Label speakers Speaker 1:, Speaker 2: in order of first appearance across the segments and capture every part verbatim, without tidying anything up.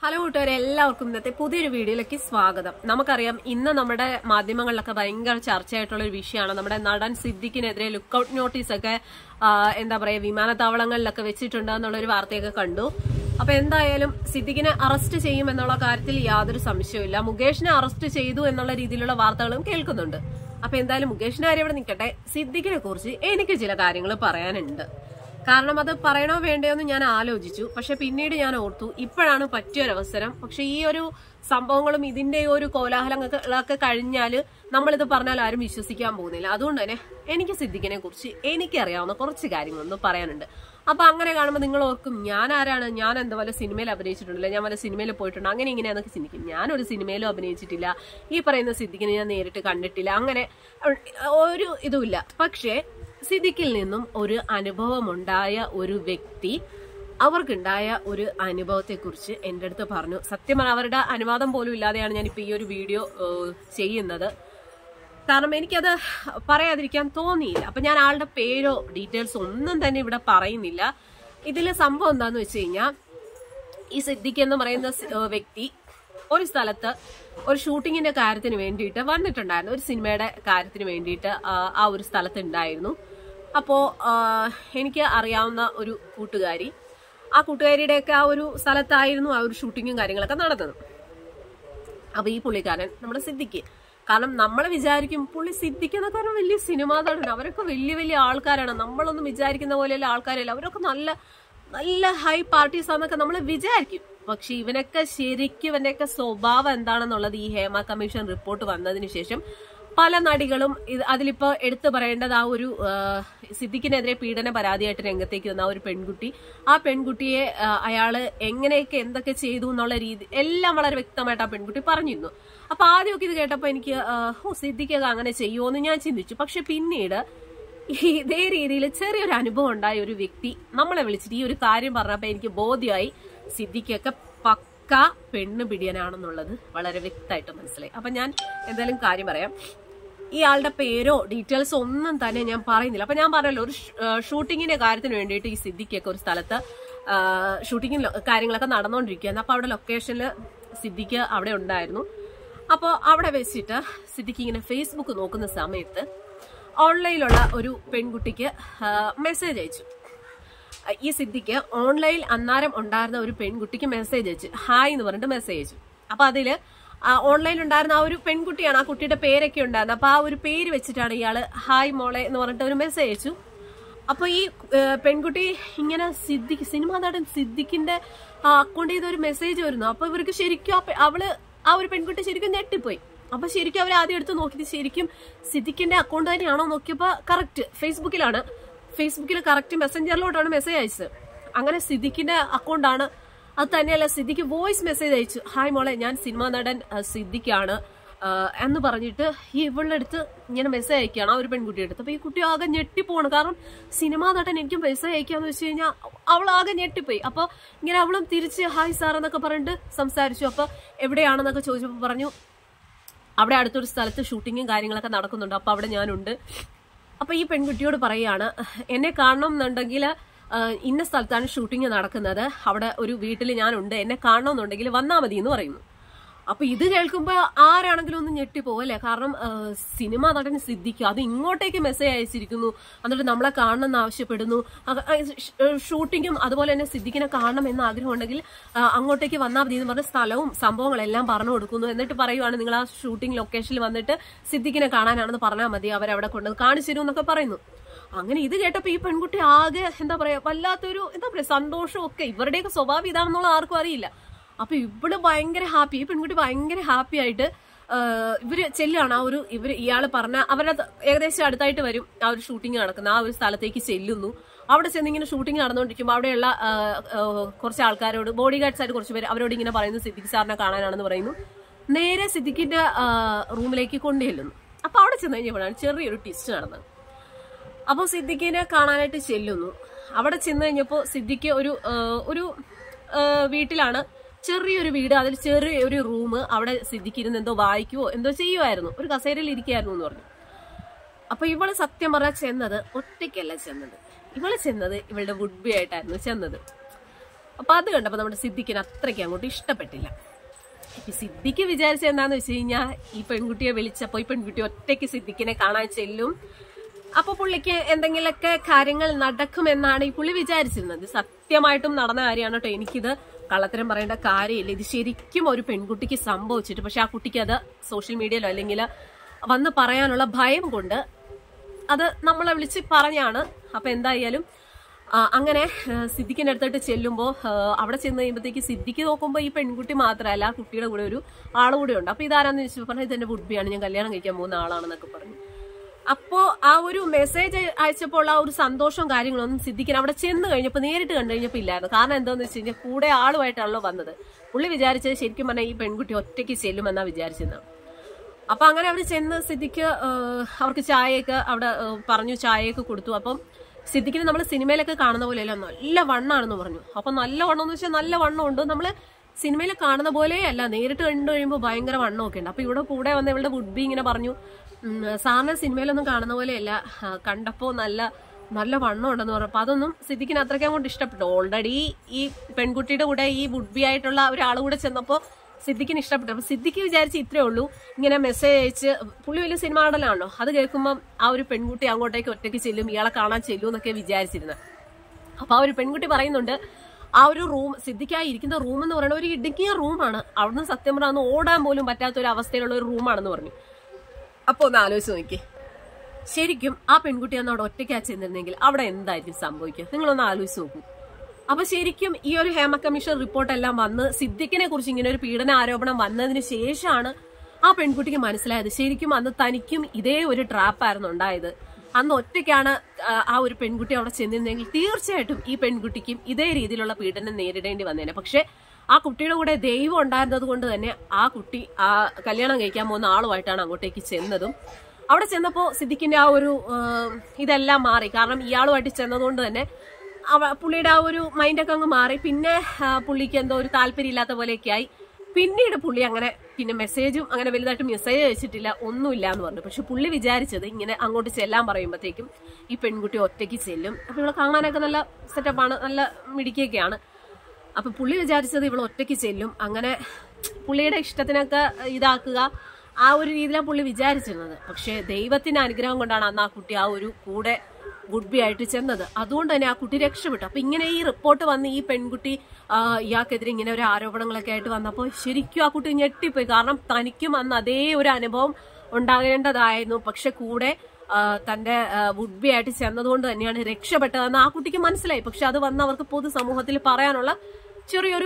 Speaker 1: Hello കൂട്ടുകാരെ, എല്ലാവർക്കും ഇന്നത്തെ പുതിയൊരു വീഡിയോയിലേക്ക് സ്വാഗതം. നമുക്കറിയാം, ഇന്ന് നമ്മുടെ മാധ്യമങ്ങളിലൊക്കെ ഭയങ്കര ചർച്ചയായിട്ടുള്ള ഒരു വിഷയമാണ് നമ്മുടെ നടൻ സിദ്ദിഖിനെതിരെ ലുക്കൌട്ട് നോട്ടീസ് ഒക്കെ എന്താ പറയാ വിമാനത്താവളങ്ങളിലൊക്കെ വെച്ചിട്ടുണ്ട് എന്നുള്ളൊരു വാർത്തയൊക്കെ കണ്ടു. അപ്പൊ എന്തായാലും സിദ്ദിഖിനെ അറസ്റ്റ് ചെയ്യും എന്നുള്ള കാര്യത്തിൽ യാതൊരു സംശയവുമില്ല. മുകേഷിനെ അറസ്റ്റ് ചെയ്തു എന്നുള്ള രീതിയിലുള്ള വാർത്തകളും കേൾക്കുന്നുണ്ട്. അപ്പൊ എന്തായാലും മുകേഷിന്റെ കാര്യം ഇവിടെ നിൽക്കട്ടെ. സിദ്ദിഖിനെ കുറിച്ച് എനിക്ക് ചില കാര്യങ്ങൾ പറയാനുണ്ട്. കാരണം അത് പറയണോ വേണ്ടയോ എന്ന് ഞാൻ ആലോചിച്ചു. പക്ഷെ പിന്നീട് ഞാൻ ഓർത്തു, ഇപ്പോഴാണ് പറ്റിയൊരവസരം. പക്ഷെ ഈ ഒരു സംഭവങ്ങളും ഇതിന്റെ ഒരു കോലാഹലങ്ങളൊക്കെ കഴിഞ്ഞാൽ നമ്മളിത് പറഞ്ഞാൽ ആരും വിശ്വസിക്കാൻ പോകുന്നില്ല. അതുകൊണ്ട് തന്നെ എനിക്ക് സിദ്ദിഖിനെ കുറിച്ച് എനിക്കറിയാവുന്ന കുറച്ച് കാര്യങ്ങളൊന്നും പറയാനുണ്ട്. അപ്പൊ അങ്ങനെ കാണുമ്പോൾ നിങ്ങൾ ഓർക്കും, ഞാൻ ആരാണ്, ഞാൻ എന്താ വല്ല സിനിമയിൽ അഭിനയിച്ചിട്ടുണ്ടല്ലോ, ഞാൻ വല്ല സിനിമയിൽ പോയിട്ടുണ്ട്, അങ്ങനെ ഇങ്ങനെയാന്നൊക്കെ ചിന്തിക്കും. ഞാനൊരു സിനിമയിലും അഭിനയിച്ചിട്ടില്ല, ഈ പറയുന്ന സിദ്ദിഖിനെ ഞാൻ നേരിട്ട് കണ്ടിട്ടില്ല, അങ്ങനെ ഒരു ഇതുമില്ല. പക്ഷേ സിദ്ദിഖിൽ നിന്നും ഒരു അനുഭവമുണ്ടായ ഒരു വ്യക്തി അവർക്കുണ്ടായ ഒരു അനുഭവത്തെ കുറിച്ച് എൻ്റെ അടുത്ത് പറഞ്ഞു. സത്യം അവരുടെ അനുവാദം പോലും ഇല്ലാതെയാണ് ഞാൻ ഇപ്പൊ ഈ ഒരു വീഡിയോ ചെയ്യുന്നത്. കാരണം എനിക്കത് പറയാതിരിക്കാൻ തോന്നിയില്ല. അപ്പൊ ഞാൻ ആളുടെ പേരോ ഡീറ്റെയിൽസോ ഒന്നും തന്നെ ഇവിടെ പറയുന്നില്ല. ഇതിലെ സംഭവം എന്താന്ന് വെച്ച് കഴിഞ്ഞാൽ, ഈ സിദ്ദിഖ് എന്ന് പറയുന്ന വ്യക്തി ഒരു സ്ഥലത്ത് ഒരു ഷൂട്ടിങ്ങിന്റെ കാര്യത്തിന് വേണ്ടിയിട്ട് വന്നിട്ടുണ്ടായിരുന്നു. ഒരു സിനിമയുടെ കാര്യത്തിന് വേണ്ടിയിട്ട് ആ ഒരു സ്ഥലത്ത് ഉണ്ടായിരുന്നു. അപ്പോ എനിക്ക് അറിയാവുന്ന ഒരു കൂട്ടുകാരി, ആ കൂട്ടുകാരിയുടെയൊക്കെ ആ ഒരു സ്ഥലത്തായിരുന്നു ആ ഒരു ഷൂട്ടിങ്ങും കാര്യങ്ങളൊക്കെ നടന്നത്. അപ്പൊ ഈ പുള്ളിക്കാരൻ നമ്മുടെ സിദ്ദിഖ്, കാരണം നമ്മൾ വിചാരിക്കും പുള്ളി സിദ്ദിഖ് എന്നൊക്കെ പറഞ്ഞാൽ വലിയ സിനിമാ നടൻ, അവരൊക്കെ വലിയ വലിയ ആൾക്കാരാണ്, നമ്മളൊന്നും വിചാരിക്കുന്ന പോലെയല്ല ആൾക്കാരല്ല, അവരൊക്കെ നല്ല നല്ല ഹൈ പാർട്ടീസ് ആണെന്നൊക്കെ നമ്മൾ വിചാരിക്കും. പക്ഷെ ഇവനൊക്കെ ശരിക്കും ഇവന്റെയൊക്കെ സ്വഭാവം എന്താണെന്നുള്ളത് ഈ ഹേമ കമ്മീഷൻ റിപ്പോർട്ട് വന്നതിന് ശേഷം പല നടികളും അതിലിപ്പോ എടുത്തു പറയേണ്ടത് ആ ഒരു സിദ്ദിഖിനെതിരെ പീഡന പരാതിയായിട്ട് രംഗത്തേക്ക് വന്ന ആ ഒരു പെൺകുട്ടി, ആ പെൺകുട്ടിയെ അയാള് എങ്ങനെയൊക്കെ എന്തൊക്കെ ചെയ്തു എന്നുള്ള രീതി എല്ലാം വളരെ വ്യക്തമായിട്ട് ആ പെൺകുട്ടി പറഞ്ഞിരുന്നു. അപ്പൊ ആദ്യമൊക്കെ ഇത് കേട്ടപ്പോ എനിക്ക് ഓ സിദ്ദിഖ് അങ്ങനെ ചെയ്യുമോ എന്ന് ഞാൻ ചിന്തിച്ചു. പക്ഷെ പിന്നീട് ഇതേ രീതിയിൽ ചെറിയൊരു അനുഭവം ഉണ്ടായ ഒരു വ്യക്തി നമ്മളെ വിളിച്ചിട്ട് ഈ ഒരു കാര്യം പറഞ്ഞപ്പോ എനിക്ക് ബോധ്യമായി സിദ്ദിഖൊക്കെ പക്ക പെണ്ണ് പിടിയനാണെന്നുള്ളത് വളരെ വ്യക്തമായിട്ട് മനസ്സിലായി. അപ്പൊ ഞാൻ എന്തായാലും കാര്യം പറയാം. ഈ ആളുടെ പേരോ ഡീറ്റെയിൽസോ ഒന്നും തന്നെ ഞാൻ പറയുന്നില്ല. അപ്പൊ ഞാൻ പറഞ്ഞല്ലോ, ഒരു ഷൂട്ടിങ്ങിന്റെ കാര്യത്തിന് വേണ്ടിയിട്ട് ഈ സിദ്ദിഖൊക്കെ ഒരു സ്ഥലത്ത് ഷൂട്ടിങ്ങിന് കാര്യങ്ങളൊക്കെ നടന്നുകൊണ്ടിരിക്കുകയാണ്. അപ്പൊ അവിടെ ലൊക്കേഷനിൽ സിദ്ദിഖ് അവിടെ ഉണ്ടായിരുന്നു. അപ്പോൾ അവിടെ വെച്ചിട്ട് സിദ്ദിഖ് ഇങ്ങനെ ഫേസ്ബുക്ക് നോക്കുന്ന സമയത്ത് ഓൺലൈനിലുള്ള ഒരു പെൺകുട്ടിക്ക് മെസ്സേജ് അയച്ചു. ഈ സിദ്ദിഖ് ഓൺലൈനിൽ അന്നേരം ഉണ്ടായിരുന്ന ഒരു പെൺകുട്ടിക്ക് മെസ്സേജ് അയച്ചു, ഹായ് എന്ന് പറഞ്ഞിട്ട് മെസ്സേജ് അയച്ചു. അപ്പൊ അതില് ഓൺലൈനിൽ ഉണ്ടായിരുന്ന ആ ഒരു പെൺകുട്ടിയാണ്, ആ കുട്ടിയുടെ പേരൊക്കെ ഉണ്ടായിരുന്നത്. അപ്പൊ ആ ഒരു പേര് വെച്ചിട്ടാണ് ഇയാള് ഹായ് മോളെ എന്ന് പറഞ്ഞിട്ട് ഒരു മെസ്സേജ് അയച്ചു. അപ്പൊ ഈ പെൺകുട്ടി ഇങ്ങനെ സിദ്ദിഖ് സിനിമാ നടൻ സിദ്ദിഖിന്റെ അക്കൗണ്ടിൽ നിന്ന് ഒരു മെസ്സേജ് വരുന്നു. അപ്പൊ ഇവർക്ക് ശരിക്കും അവള് ആ ഒരു പെൺകുട്ടി ശരിക്കും ഞെട്ടിപ്പോയി. അപ്പൊ ശരിക്കും അവർ ആദ്യം എടുത്ത് നോക്കിയത് ശരിക്കും സിദ്ദിഖിന്റെ അക്കൗണ്ട് തന്നെയാണോ നോക്കിയപ്പോ കറക്റ്റ് ഫേസ്ബുക്കിലാണ്. ഫേസ്ബുക്കിൽ കറക്റ്റ് മെസ്സഞ്ചറിലോട്ടാണ് മെസ്സേജ് അയച്ചത്. അങ്ങനെ സിദ്ദിഖിന്റെ അക്കൗണ്ടാണ്. അത് തന്നെയല്ല, സിദ്ദിഖ് വോയിസ് മെസ്സേജ് അയച്ചു, ഹായ് മോളെ ഞാൻ സിനിമാ നടൻ സിദ്ദിഖാണ് എന്ന് പറഞ്ഞിട്ട് ഈ ഇവളുടെ അടുത്ത് ഇങ്ങനെ മെസ്സേജ് അയക്കുകയാണ് ആ ഒരു പെൺകുട്ടിയുടെ അടുത്ത്. അപ്പൊ ഈ കുട്ടി ആകെ ഞെട്ടിപ്പോണ്. കാരണം സിനിമാ നടൻ എനിക്ക് മെസ്സേജ് അയക്കാന്ന് വെച്ച് കഴിഞ്ഞാൽ അവൾ ആകെ ഞെട്ടിപ്പോയി. അപ്പൊ ഇങ്ങനെ അവളും തിരിച്ച് ഹായ് സാർ എന്നൊക്കെ പറഞ്ഞിട്ട് സംസാരിച്ചു. അപ്പൊ എവിടെയാണെന്നൊക്കെ ചോദിച്ചപ്പോൾ പറഞ്ഞു അവിടെ അടുത്തൊരു സ്ഥലത്ത് ഷൂട്ടിങ്ങും കാര്യങ്ങളൊക്കെ നടക്കുന്നുണ്ട്, അപ്പൊ അവിടെ ഞാനുണ്ട്. അപ്പൊ ഈ പെൺകുട്ടിയോട് പറയാണ്, എന്നെ കാണണം എന്നുണ്ടെങ്കിൽ ഇന്ന സ്ഥലത്താണ് ഷൂട്ടിങ് നടക്കുന്നത്, അവിടെ ഒരു വീട്ടിൽ ഞാനുണ്ട്, എന്നെ കാണണമെന്നുണ്ടെങ്കിൽ വന്നാൽ മതി എന്ന് പറയുന്നു. അപ്പൊ ഇത് കേൾക്കുമ്പോ ആരാണെങ്കിലും ഒന്ന് ഞെട്ടിപ്പോവും അല്ലെ? കാരണം സിനിമ നടൻ സിദ്ദിഖ് അത് ഇങ്ങോട്ടേക്ക് മെസ്സേജ് അയച്ചിരിക്കുന്നു, എന്നിട്ട് നമ്മളെ കാണണമെന്ന് ആവശ്യപ്പെടുന്നു. ഷൂട്ടിങ്ങും അതുപോലെ തന്നെ സിദ്ദിഖിനെ കാണണം എന്ന ആഗ്രഹം ഉണ്ടെങ്കിൽ അങ്ങോട്ടേക്ക് വന്നാൽ മതി എന്ന് പറഞ്ഞ സ്ഥലവും സംഭവങ്ങളെല്ലാം പറഞ്ഞു കൊടുക്കുന്നു. എന്നിട്ട് പറയുവാണ്, നിങ്ങൾ ആ ഷൂട്ടിംഗ് ലൊക്കേഷനിൽ വന്നിട്ട് സിദ്ദിഖിനെ കാണാനാണെന്ന് പറഞ്ഞാൽ മതി, അവരവിടെ കൊണ്ട് കാണിച്ചു തരും എന്നൊക്കെ പറയുന്നു. അങ്ങനെ ഇത് കേട്ടപ്പോ ഈ പെൺകുട്ടി ആകെ എന്താ പറയാ വല്ലാത്തൊരു എന്താ പറയാ സന്തോഷവും ഒക്കെ. ഇവരുടെയൊക്കെ സ്വഭാവം ഇതാണെന്നുള്ള ആർക്കും അറിയില്ല. അപ്പൊ ഇവിടെ ഭയങ്കര ഹാപ്പി, ഈ പെൺകുട്ടി ഭയങ്കര ഹാപ്പി ആയിട്ട് ഇവര് ചെല്ലുകയാണ്. ആ ഒരു ഇവര് ഇയാള് പറഞ്ഞ അവരുടെ ഏകദേശം അടുത്തായിട്ട് വരും ആ ഒരു ഷൂട്ടിംഗ് നടക്കുന്ന ആ ഒരു സ്ഥലത്തേക്ക് ചെല്ലുന്നു. അവിടെ ചെന്ന് ഇങ്ങനെ ഷൂട്ടിംഗ് നടന്നുകൊണ്ടിരിക്കുമ്പോൾ അവിടെയുള്ള കുറച്ച് ആൾക്കാരോട്, ബോഡി ഗാർഡ്സ് ആയിട്ട് കുറച്ച് പേര് അവരോട് ഇങ്ങനെ പറയുന്നു സിദ്ദിഖ് സാറിനെ കാണാനാണെന്ന് പറയുന്നു. നേരെ സിദ്ദിഖിന്റെ റൂമിലേക്ക് കൊണ്ടുചെല്ലുന്നു. അപ്പൊ അവിടെ ചെന്ന് കഴിഞ്ഞപ്പോഴാണ് ചെറിയൊരു ട്വിസ്റ്റ് നടന്നത്. അപ്പോൾ സിദ്ദിഖിനെ കാണാനായിട്ട് ചെല്ലുന്നു. അവിടെ ചെന്ന് കഴിഞ്ഞപ്പോൾ സിദ്ദിഖ് ഒരു ഒരു വീട്ടിലാണ്, ചെറിയൊരു വീട്, അതിൽ ചെറിയൊരു റൂം. അവിടെ സിദ്ദിഖ് ഇരുന്ന് എന്തോ വായിക്കുവോ എന്തോ ചെയ്യുമായിരുന്നു, ഒരു കസേരയിൽ ഇരിക്കുകയായിരുന്നു എന്ന് പറഞ്ഞു. അപ്പൊ ഇവള് സത്യം പറഞ്ഞാൽ ചെന്നത് ഒറ്റയ്ക്കല്ല ചെന്നത്, ഇവള് ചെന്നത് ഇവളുടെ വുഡ് ബി ആയിട്ടായിരുന്നു ചെന്നത്. അപ്പൊ അത് കണ്ടപ്പോ നമ്മുടെ സിദ്ദിഖിന് അത്രയ്ക്ക് അങ്ങോട്ട് ഇഷ്ടപ്പെട്ടില്ല. ഇപ്പൊ സിദ്ദിഖ് വിചാരിച്ച എന്താന്ന് വെച്ച് കഴിഞ്ഞാൽ ഈ പെൺകുട്ടിയെ വിളിച്ചപ്പോ ഈ പെൺകുട്ടി ഒറ്റയ്ക്ക് സിദ്ദിഖിനെ കാണാൻ ചെല്ലും, അപ്പൊ പുള്ളിക്ക് എന്തെങ്കിലുമൊക്കെ കാര്യങ്ങൾ നടക്കുമെന്നാണ് ഈ പുള്ളി വിചാരിച്ചിരുന്നത്. സത്യമായിട്ടും നടന്ന കാര്യമാണ് കേട്ടോ. എനിക്കിത് കള്ളത്തരം പറയേണ്ട കാര്യമില്ല. ഇത് ശരിക്കും ഒരു പെൺകുട്ടിക്ക് സംഭവിച്ചിട്ട്, പക്ഷെ ആ കുട്ടിക്ക് അത് സോഷ്യൽ മീഡിയയിലോ അല്ലെങ്കിൽ വന്ന് പറയാനുള്ള ഭയം കൊണ്ട് അത് നമ്മളെ വിളിച്ച് പറഞ്ഞാണ്. അപ്പൊ എന്തായാലും അങ്ങനെ സിദ്ദിഖിന്റെ അടുത്തോട്ട് ചെല്ലുമ്പോൾ അവിടെ ചെന്ന് കഴിയുമ്പോഴത്തേക്ക് സിദ്ദിഖ് നോക്കുമ്പോൾ ഈ പെൺകുട്ടി മാത്രമല്ല, ആ കുട്ടിയുടെ കൂടെ ഒരു ആൾ കൂടെ ഉണ്ട്. അപ്പൊ ഇതാരാന്ന് ചോദിച്ചു പറഞ്ഞാൽ ഇതെന്റെ വുഡ്ബിയാണ്, ഞാൻ കല്യാണം കഴിക്കാൻ പോകുന്ന ആളാണെന്നൊക്കെ പറഞ്ഞു. അപ്പോ ആ ഒരു മെസ്സേജ് അയച്ചപ്പോൾ ആ ഒരു സന്തോഷവും കാര്യങ്ങളൊന്നും സിദ്ദിഖിന് അവിടെ ചെന്ന് കഴിഞ്ഞപ്പോൾ നേരിട്ട് കണ്ടു കഴിഞ്ഞപ്പോൾ ഇല്ലായിരുന്നു. കാരണം എന്താണെന്ന് വെച്ച് കഴിഞ്ഞാൽ കൂടെ ആളുമായിട്ടാണല്ലോ വന്നത്. പുള്ളി വിചാരിച്ചത് ശരിക്കും പറഞ്ഞാൽ ഈ പെൺകുട്ടി ഒറ്റയ്ക്ക് ചെല്ലുമെന്നാ വിചാരിച്ചിരുന്നത്. അപ്പൊ അങ്ങനെ അവർ ചെന്ന് സിദ്ദിഖ് അവർക്ക് ചായയൊക്കെ അവിടെ പറഞ്ഞു, ചായയൊക്കെ കൊടുത്തു. അപ്പം സിദ്ദിഖിന് നമ്മൾ സിനിമയിലൊക്കെ കാണുന്ന പോലെയല്ല, നല്ല വണ്ണാണെന്ന് പറഞ്ഞു. അപ്പൊ നല്ല വണ്ണം എന്ന് വെച്ചാൽ നല്ല വണ്ണം ഉണ്ട്, നമ്മള് സിനിമയിൽ കാണുന്ന പോലെയല്ല, നേരിട്ട് കണ്ടു കഴിയുമ്പോൾ ഭയങ്കര വണ്ണമൊക്കെ ഉണ്ട്. അപ്പൊ ഇവിടെ കൂടെ വന്ന് ഇവളുടെ വുഡ്ബി ഇങ്ങനെ പറഞ്ഞു, സാറിന് സിനിമയിലൊന്നും കാണുന്ന പോലെയല്ല, കണ്ടപ്പോ നല്ല നല്ല വണ്ണം ഉണ്ടെന്ന് പറഞ്ഞു. അപ്പൊ അതൊന്നും സിദ്ദിഖിന് അത്രയ്ക്ക് കൊണ്ട് ഇഷ്ടപ്പെട്ടു. ഓൾറെഡി ഈ പെൺകുട്ടിയുടെ കൂടെ ഈ വുഡ്ബി ആയിട്ടുള്ള ഒരാൾ കൂടെ ചെന്നപ്പോ സിദ്ദിഖിന് ഇഷ്ടപ്പെട്ടു. അപ്പൊ സിദ്ദിഖ് വിചാരിച്ച് ഇത്രേ ഉള്ളൂ, ഇങ്ങനെ മെസ്സേജ് അയച്ച്, പുള്ളി വലിയ സിനിമ നടനാണല്ലോ, അത് കേൾക്കുമ്പോൾ ആ ഒരു പെൺകുട്ടി അങ്ങോട്ടേക്ക് ഒറ്റയ്ക്ക് ചെല്ലും, ഇയാളെ കാണാൻ ചെല്ലും എന്നൊക്കെ വിചാരിച്ചിരുന്നത്. അപ്പൊ ആ ഒരു പെൺകുട്ടി പറയുന്നുണ്ട്, ആ ഒരു റൂം സിദ്ദിഖായി ഇരിക്കുന്ന റൂം എന്ന് പറയുന്നത് ഒരു ഇടുങ്ങിയ റൂമാണ്, അവിടുന്ന് സത്യം പറഞ്ഞാൽ ഓടാൻ പോലും പറ്റാത്ത ഒരു അവസ്ഥയിലുള്ള ഒരു റൂമാണെന്ന് പറഞ്ഞു. അപ്പൊ ഒന്ന് ആലോചിച്ച് നോക്കി, ശരിക്കും ആ പെൺകുട്ടി അന്ന് അവിടെ ഒറ്റയ്ക്കാ ചെന്നിരുന്നെങ്കിൽ അവിടെ എന്തായിരിക്കും സംഭവിക്കുക? നിങ്ങളൊന്ന് ആലോചിച്ച് നോക്കൂ. അപ്പൊ ശരിക്കും ഈ ഒരു ഹേമ കമ്മീഷൻ റിപ്പോർട്ട് എല്ലാം വന്ന് സിദ്ദിഖിനെ കുറിച്ച് ഇങ്ങനെ ഒരു പീഡന ആരോപണം വന്നതിന് ശേഷമാണ് ആ പെൺകുട്ടിക്ക് മനസ്സിലായത് ശരിക്കും അന്ന് തനിക്കും ഇതേ ഒരു ട്രാപ്പായിരുന്നു ഉണ്ടായത്. അന്ന് ഒറ്റയ്ക്കാണ് ആ ഒരു പെൺകുട്ടി അവിടെ ചെന്നിരുന്നെങ്കിൽ തീർച്ചയായിട്ടും ഈ പെൺകുട്ടിക്കും ഇതേ രീതിയിലുള്ള പീഡനം നേരിടേണ്ടി വന്നേനെ. പക്ഷെ ആ കുട്ടിയുടെ കൂടെ ദൈവം ഉണ്ടായിരുന്നത് കൊണ്ട് തന്നെ ആ കുട്ടി ആ കല്യാണം കഴിക്കാൻ പോകുന്ന ആളുമായിട്ടാണ് അങ്ങോട്ടേക്ക് ചെന്നതും. അവിടെ ചെന്നപ്പോ സിദ്ദിഖിന്റെ ആ ഒരു ഇതെല്ലാം മാറി. കാരണം ഇയാളുമായിട്ട് ചെന്നതുകൊണ്ട് തന്നെ പുള്ളിയുടെ ആ ഒരു മൈൻഡൊക്കെ അങ്ങ് മാറി. പിന്നെ പുള്ളിക്ക് എന്തോ ഒരു താല്പര്യം ഇല്ലാത്ത പോലെയൊക്കെ ആയി. പിന്നീട് പുള്ളി അങ്ങനെ പിന്നെ മെസ്സേജും അങ്ങനെ വലുതായിട്ട് മെസ്സേജ് അയച്ചിട്ടില്ല, ഒന്നുമില്ല എന്ന് പറഞ്ഞു. പക്ഷെ പുള്ളി വിചാരിച്ചത് ഇങ്ങനെ അങ്ങോട്ട് ചെല്ലാൻ പറയുമ്പോഴത്തേക്കും ഈ പെൺകുട്ടി ഒറ്റയ്ക്ക് ചെല്ലും. അപ്പൊ ഇവിടെ കാണാനൊക്കെ നല്ല സെറ്റപ്പാണ്, നല്ല മിടിക്കൊക്കെയാണ്. അപ്പൊ പുള്ളി വിചാരിച്ചത് ഇവൾ ഒറ്റയ്ക്ക് ചെല്ലും, അങ്ങനെ പുള്ളിയുടെ ഇഷ്ടത്തിനൊക്കെ ഇതാക്കുക, ആ ഒരു രീതിയിലാണ് പുള്ളി വിചാരിച്ചിരുന്നത്. പക്ഷെ ദൈവത്തിന്റെ അനുഗ്രഹം കൊണ്ടാണ് അന്ന് ആ കുട്ടി ആ ഒരു കൂടെ വുഡ്ബി ആയിട്ട് ചെന്നത്. അതുകൊണ്ട് തന്നെ ആ കുട്ടി രക്ഷപ്പെട്ടു. അപ്പൊ ഇങ്ങനെ ഈ റിപ്പോർട്ട് വന്ന് ഈ പെൺകുട്ടി ഇയാൾക്കെതിരെ ഇങ്ങനെ ഒരു ആരോപണങ്ങളൊക്കെ ആയിട്ട് വന്നപ്പോൾ ശരിക്കും ആ കുട്ടി ഞെട്ടിപ്പോയി. കാരണം തനിക്കും അന്ന് അതേ ഒരു അനുഭവം ഉണ്ടാകേണ്ടതായിരുന്നു. പക്ഷെ കൂടെ തന്റെ വുഡ്ബി ആയിട്ട് ചെന്നതുകൊണ്ട് തന്നെയാണ് രക്ഷപ്പെട്ടതെന്ന് ആ കുട്ടിക്ക് മനസ്സിലായി. പക്ഷെ അത് വന്ന് അവർക്ക് പൊതുസമൂഹത്തിൽ പറയാനുള്ള ചെറിയൊരു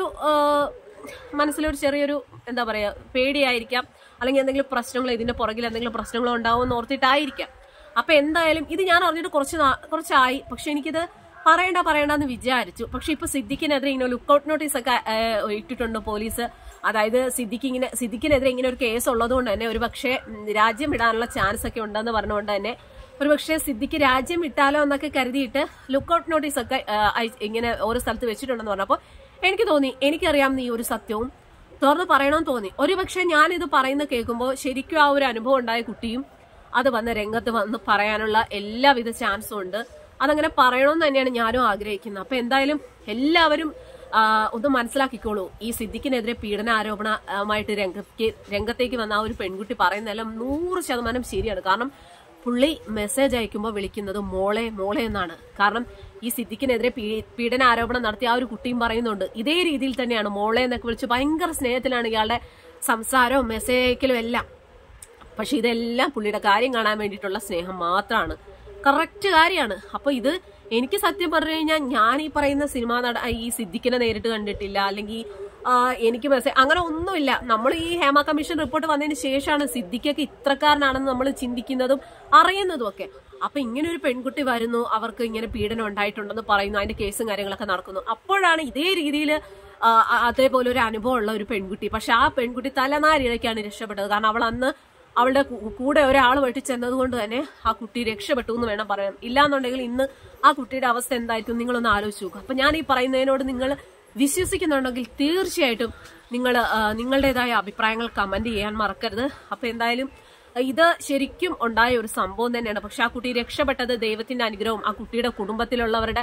Speaker 1: മനസ്സിലൊരു ചെറിയൊരു എന്താ പറയാ പേടിയായിരിക്കാം, അല്ലെങ്കിൽ എന്തെങ്കിലും പ്രശ്നങ്ങൾ ഇതിന്റെ പുറകിൽ എന്തെങ്കിലും പ്രശ്നങ്ങളോ ഉണ്ടാവുമെന്ന് ഓർത്തിട്ടായിരിക്കാം. അപ്പൊ എന്തായാലും ഇത് ഞാൻ അറിഞ്ഞിട്ട് കുറച്ച് കുറച്ചായി, പക്ഷെ എനിക്കിത് പറയണ്ട പറയണ്ടെന്ന് വിചാരിച്ചു. പക്ഷെ ഇപ്പൊ സിദ്ദിഖിനെതിരെ ഇങ്ങനെ ലുക്കൌട്ട് നോട്ടീസ് ഒക്കെ ഇട്ടിട്ടുണ്ട് പോലീസ്. അതായത് സിദ്ദിഖ് ഇങ്ങനെ സിദ്ദിഖിനെതിരെ ഇങ്ങനെ ഒരു കേസ് ഉള്ളത് കൊണ്ട് തന്നെ ഒരു പക്ഷേ രാജ്യം വിടാനുള്ള ചാൻസ് ഒക്കെ ഉണ്ടെന്ന് പറഞ്ഞുകൊണ്ട് തന്നെ ഒരു പക്ഷേ സിദ്ദിഖ് രാജ്യം വിട്ടാലോ എന്നൊക്കെ കരുതിയിട്ട് ലുക്കൌട്ട് നോട്ടീസ് ഒക്കെ ഇങ്ങനെ ഓരോ സ്ഥലത്ത് വെച്ചിട്ടുണ്ടെന്ന് പറഞ്ഞപ്പോൾ എനിക്ക് തോന്നി, എനിക്കറിയാവുന്ന ഈ ഒരു സത്യവും തുറന്ന് പറയണമെന്ന് തോന്നി. ഒരുപക്ഷെ ഞാനിത് പറയുന്ന കേൾക്കുമ്പോൾ ശരിക്കും ആ ഒരു അനുഭവം ഉണ്ടായ കുട്ടിയും അത് വന്ന് രംഗത്ത് വന്ന് പറയാനുള്ള എല്ലാവിധ ചാൻസും ഉണ്ട്. അതങ്ങനെ പറയണമെന്ന് തന്നെയാണ് ഞാനും ആഗ്രഹിക്കുന്നത്. അപ്പൊ എന്തായാലും എല്ലാവരും ഒന്ന് മനസ്സിലാക്കിക്കോളൂ, ഈ സിദ്ദിഖിനെതിരെ പീഡന ആരോപണമായിട്ട് രംഗത്തേക്ക് രംഗത്തേക്ക് വന്ന ആ ഒരു പെൺകുട്ടി പറയുന്നതെല്ലാം നൂറ് ശതമാനം ശരിയാണ്. കാരണം പുള്ളി മെസ്സേജ് അയക്കുമ്പോൾ വിളിക്കുന്നത് മോളെ മോളെ എന്നാണ്. കാരണം ഈ സിദ്ദിഖിനെതിരെ പീഡന ആരോപണം നടത്തിയ ആ ഒരു കുട്ടിയും പറയുന്നുണ്ട് ഇതേ രീതിയിൽ തന്നെയാണ്, മോളെ എന്നൊക്കെ വിളിച്ച് ഭയങ്കര സ്നേഹത്തിലാണ് ഇയാളുടെ സംസാരവും മെസ്സേജ് അയക്കലും എല്ലാം. പക്ഷെ ഇതെല്ലാം പുള്ളിയുടെ കാര്യം കാണാൻ വേണ്ടിയിട്ടുള്ള സ്നേഹം മാത്രമാണ്, കറക്റ്റ് കാര്യമാണ്. അപ്പൊ ഇത് എനിക്ക് സത്യം പറഞ്ഞു കഴിഞ്ഞാൽ ഞാൻ ഈ പറയുന്ന സിനിമാ നട ഈ സിദ്ദിഖിനെ നേരിട്ട് കണ്ടിട്ടില്ല, അല്ലെങ്കിൽ എനിക്ക് മെസ്സേജ് അങ്ങനെ ഒന്നുമില്ല. നമ്മൾ ഈ ഹേമ കമ്മീഷൻ റിപ്പോർട്ട് വന്നതിന് ശേഷമാണ് സിദ്ദിഖൊക്കെ ഇത്രക്കാരനാണെന്ന് നമ്മൾ ചിന്തിക്കുന്നതും അറിയുന്നതും ഒക്കെ. അപ്പൊ ഇങ്ങനെ ഒരു പെൺകുട്ടി വരുന്നു, അവർക്ക് ഇങ്ങനെ പീഡനം ഉണ്ടായിട്ടുണ്ടെന്ന് പറയുന്നു, അതിന്റെ കേസും കാര്യങ്ങളൊക്കെ നടക്കുന്നു. അപ്പോഴാണ് ഇതേ രീതിയിൽ അതേപോലെ ഒരു അനുഭവം ഉള്ള ഒരു പെൺകുട്ടി, പക്ഷെ ആ പെൺകുട്ടി തലനാരിഴയ്ക്കാണ് രക്ഷപ്പെട്ടത്. കാരണം അവൾ അന്ന് അവളുടെ കൂടെ ഒരാൾ വെട്ടി ചെന്നത് കൊണ്ട് തന്നെ ആ കുട്ടി രക്ഷപ്പെട്ടു എന്ന് വേണം പറയാൻ. ഇല്ലാന്നുണ്ടെങ്കിൽ ഇന്ന് ആ കുട്ടിയുടെ അവസ്ഥ എന്തായിരിക്കും നിങ്ങളൊന്ന് ആലോചിച്ച് നോക്കുക. അപ്പൊ ഞാൻ ഈ പറയുന്നതിനോട് നിങ്ങൾ വിശ്വസിക്കുന്നുണ്ടെങ്കിൽ തീർച്ചയായിട്ടും നിങ്ങൾ നിങ്ങളുടേതായ അഭിപ്രായങ്ങൾ കമന്റ് ചെയ്യാൻ മറക്കരുത്. അപ്പൊ എന്തായാലും ഇത് ശരിക്കും ഉണ്ടായ ഒരു സംഭവം തന്നെയാണ്. പക്ഷെ ആ കുട്ടി രക്ഷപ്പെട്ടത് ദൈവത്തിന്റെ അനുഗ്രഹവും ആ കുട്ടിയുടെ കുടുംബത്തിലുള്ളവരുടെ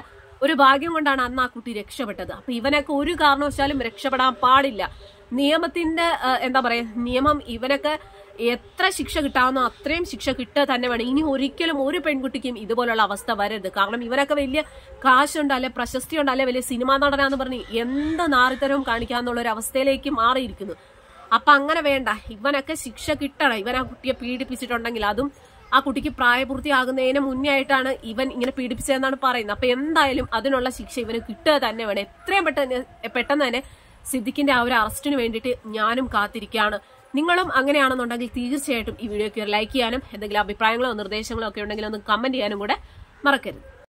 Speaker 1: ഒരു ഭാഗ്യം കൊണ്ടാണ് അന്ന് ആ കുട്ടി രക്ഷപ്പെട്ടത്. അപ്പൊ ഇവനൊക്കെ ഒരു കാരണവശാലും രക്ഷപ്പെടാൻ പാടില്ല. നിയമത്തിന്റെ എന്താ പറയാ നിയമം ഇവനൊക്കെ എത്ര ശിക്ഷ കിട്ടാവുന്നോ അത്രയും ശിക്ഷ കിട്ടുക തന്നെ വേണം. ഇനി ഒരിക്കലും ഒരു പെൺകുട്ടിക്കും ഇതുപോലുള്ള അവസ്ഥ വരരുത്. കാരണം ഇവനൊക്കെ വലിയ കാശുണ്ട്, അല്ലെ പ്രശസ്തി ഉണ്ട്, അല്ലെ വലിയ സിനിമാ നടനാന്ന് പറഞ്ഞ് എന്ത് നാറിത്തരവും കാണിക്കാന്നുള്ള ഒരു അവസ്ഥയിലേക്ക് മാറിയിരിക്കുന്നു. അപ്പൊ അങ്ങനെ വേണ്ട, ഇവനൊക്കെ ശിക്ഷ കിട്ടണം. ഇവൻ ആ കുട്ടിയെ പീഡിപ്പിച്ചിട്ടുണ്ടെങ്കിൽ അതും ആ കുട്ടിക്ക് പ്രായപൂർത്തിയാകുന്നതിന് മുന്നേ ആയിട്ടാണ് ഇവൻ ഇങ്ങനെ പീഡിപ്പിച്ചതെന്നാണ് പറയുന്നത്. അപ്പൊ എന്തായാലും അതിനുള്ള ശിക്ഷ ഇവന് കിട്ടുക തന്നെ വേണം. എത്രയും പെട്ടെന്ന് പെട്ടെന്ന് തന്നെ സിദ്ദിഖിന്റെ ആ ഒരു അറസ്റ്റിന് വേണ്ടിയിട്ട് ഞാനും കാത്തിരിക്കുകയാണ്. നിങ്ങളും അങ്ങനെയാണെന്നുണ്ടെങ്കിൽ തീർച്ചയായിട്ടും ഈ വീഡിയോക്ക് ലൈക്ക് ചെയ്യാനും എന്തെങ്കിലും അഭിപ്രായങ്ങളോ നിർദ്ദേശങ്ങളോ ഒക്കെ ഉണ്ടെങ്കിൽ ഒന്ന് കമന്റ് ചെയ്യാനും കൂടെ മറക്കരുത്.